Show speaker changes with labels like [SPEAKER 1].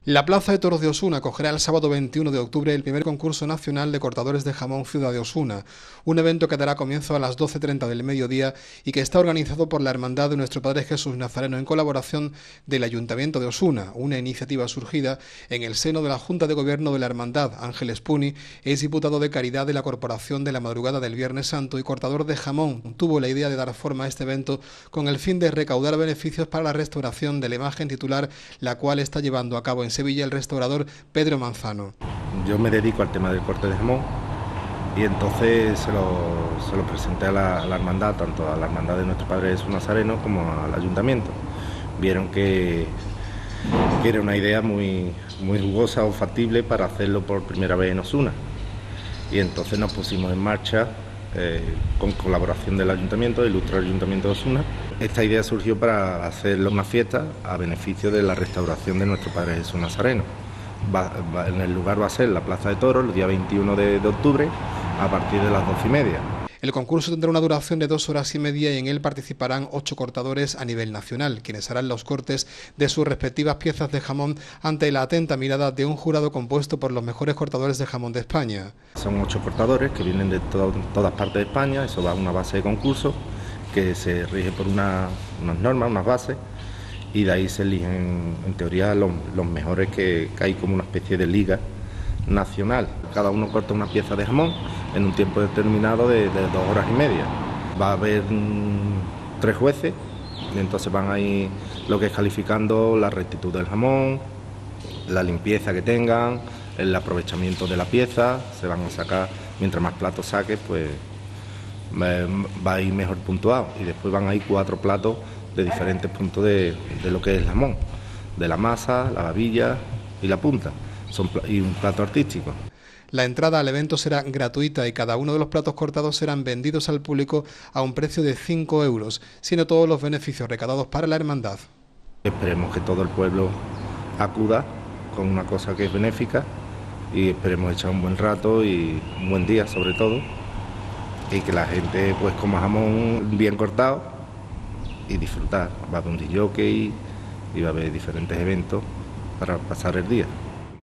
[SPEAKER 1] La Plaza de Toros de Osuna acogerá el sábado 21 de octubre el primer concurso nacional de cortadores de jamón Ciudad de Osuna, un evento que dará comienzo a las 12:30 del mediodía y que está organizado por la Hermandad de Nuestro Padre Jesús Nazareno en colaboración del Ayuntamiento de Osuna, una iniciativa surgida en el seno de la Junta de Gobierno de la Hermandad. Ángel Espuni es diputado de Caridad de la Corporación de la Madrugada del Viernes Santo y cortador de jamón. Tuvo la idea de dar forma a este evento con el fin de recaudar beneficios para la restauración de la imagen titular, la cual está llevando a cabo en Sevilla el restaurador Pedro Manzano.
[SPEAKER 2] Yo me dedico al tema del corte de jamón y entonces se lo presenté a la hermandad, tanto a la hermandad de Nuestro Padre Jesús Nazareno como al ayuntamiento. Vieron que era una idea muy jugosa o factible para hacerlo por primera vez en Osuna. Y entonces nos pusimos en marcha con colaboración del ayuntamiento, del ilustre ayuntamiento de Osuna. Esta idea surgió para hacerlo una fiesta a beneficio de la restauración de Nuestro Padre Jesús Nazareno. En el lugar va a ser la Plaza de Toros, el día 21 de octubre, a partir de las 12:30.
[SPEAKER 1] El concurso tendrá una duración de 2 horas y media y en él participarán 8 cortadores a nivel nacional, quienes harán los cortes de sus respectivas piezas de jamón ante la atenta mirada de un jurado compuesto por los mejores cortadores de jamón de España.
[SPEAKER 2] Son 8 cortadores que vienen de todas partes de España. Eso va a una base de concurso que se rige por unas normas, unas bases, y de ahí se eligen en teoría los mejores, que hay como una especie de liga nacional. Cada uno corta una pieza de jamón en un tiempo determinado de 2 horas y media. Va a haber 3 jueces y entonces van ahí lo que es calificando la rectitud del jamón, la limpieza que tengan, el aprovechamiento de la pieza. Se van a sacar, mientras más platos saques, pues va a ir mejor puntuado, y después van a ir 4 platos de diferentes puntos de lo que es el jamón, de la masa, la babilla y la punta, y un plato artístico.
[SPEAKER 1] La entrada al evento será gratuita y cada uno de los platos cortados serán vendidos al público a un precio de 5 euros, siendo todos los beneficios recaudados para la hermandad.
[SPEAKER 2] Esperemos que todo el pueblo acuda con una cosa que es benéfica y esperemos echar un buen rato y un buen día sobre todo, y que la gente pues coma jamón bien cortado y disfrutar. Va a haber un DJ y va a haber diferentes eventos para pasar el día.